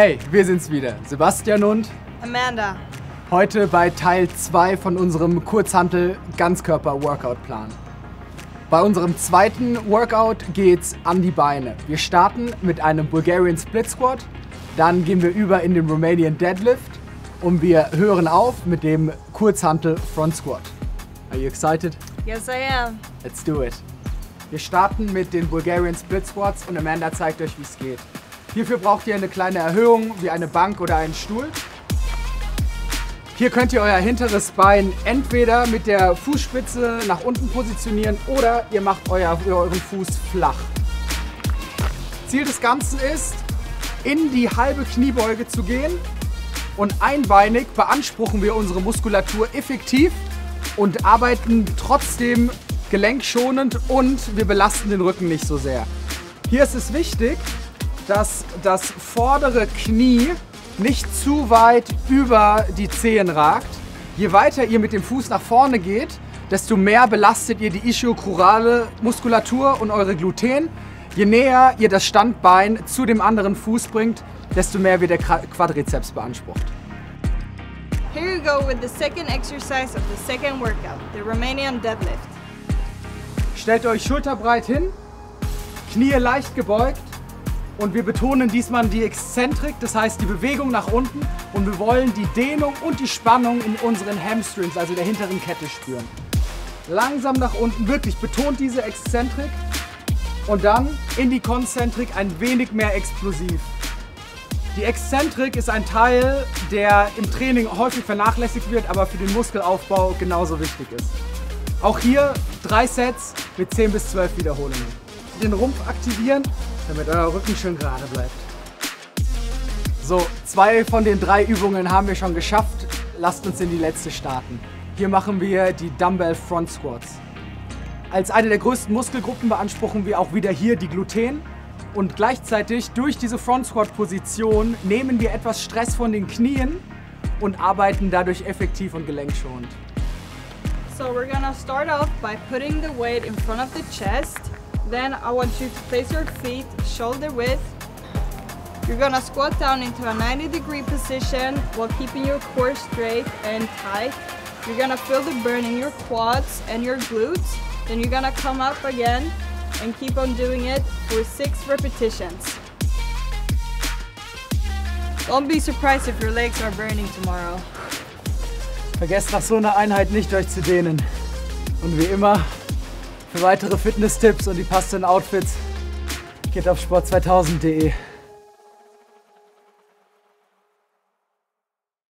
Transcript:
Hey, wir sind's wieder, Sebastian und Amanda. Heute bei Teil 2 von unserem Kurzhantel-Ganzkörper-Workout-Plan. Bei unserem zweiten Workout geht's an die Beine. Wir starten mit einem Bulgarian Split Squat, dann gehen wir über in den Romanian Deadlift und wir hören auf mit dem Kurzhantel Front Squat. Are you excited? Yes, I am. Let's do it. Wir starten mit den Bulgarian Split Squats und Amanda zeigt euch, wie es geht. Hierfür braucht ihr eine kleine Erhöhung wie eine Bank oder einen Stuhl. Hier könnt ihr euer hinteres Bein entweder mit der Fußspitze nach unten positionieren oder ihr macht euren Fuß flach. Ziel des Ganzen ist, in die halbe Kniebeuge zu gehen und einbeinig beanspruchen wir unsere Muskulatur effektiv und arbeiten trotzdem gelenkschonend und wir belasten den Rücken nicht so sehr. Hier ist es wichtig, dass das vordere Knie nicht zu weit über die Zehen ragt. Je weiter ihr mit dem Fuß nach vorne geht, desto mehr belastet ihr die ischiocrurale Muskulatur und eure Gluten. Je näher ihr das Standbein zu dem anderen Fuß bringt, desto mehr wird der Quadrizeps beansprucht. Here you go with the second exercise of the second workout, the Romanian deadlift. Stellt euch schulterbreit hin, Knie leicht gebeugt. Und wir betonen diesmal die Exzentrik, das heißt die Bewegung nach unten. Und wir wollen die Dehnung und die Spannung in unseren Hamstrings, also der hinteren Kette, spüren. Langsam nach unten, wirklich betont diese Exzentrik. Und dann in die Konzentrik ein wenig mehr explosiv. Die Exzentrik ist ein Teil, der im Training häufig vernachlässigt wird, aber für den Muskelaufbau genauso wichtig ist. Auch hier 3 Sets mit 10 bis 12 Wiederholungen. Den Rumpf aktivieren, damit euer Rücken schön gerade bleibt. So, 2 von den 3 Übungen haben wir schon geschafft. Lasst uns in die letzte starten. Hier machen wir die Dumbbell Front Squats. Als eine der größten Muskelgruppen beanspruchen wir auch wieder hier die Gluten. Und gleichzeitig durch diese Front Squat Position nehmen wir etwas Stress von den Knien und arbeiten dadurch effektiv und gelenkschonend. So we're gonna start off by putting the weight in front of the chest. Then I want you to place your feet shoulder width. You're gonna squat down into a 90-degree position while keeping your core straight and tight. You're gonna feel the burn in your quads and your glutes. Then you're gonna come up again and keep on doing it for 6 repetitions. Don't be surprised if your legs are burning tomorrow. Vergesst nach so einer Einheit nicht, euch zu dehnen. Und wie immer, für weitere Fitness-Tipps und die passenden Outfits geht auf sport2000.de.